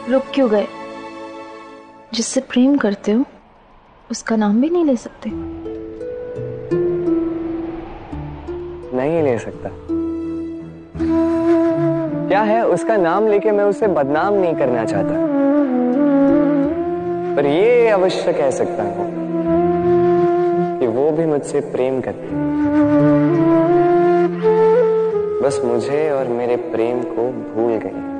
रुक क्यों गए? जिससे प्रेम करते हो उसका नाम भी नहीं ले सकते? नहीं ले सकता। क्या है, उसका नाम लेके मैं उसे बदनाम नहीं करना चाहता, पर ये अवश्य कह सकता हूं कि वो भी मुझसे प्रेम करती है। बस मुझे और मेरे प्रेम को भूल गई।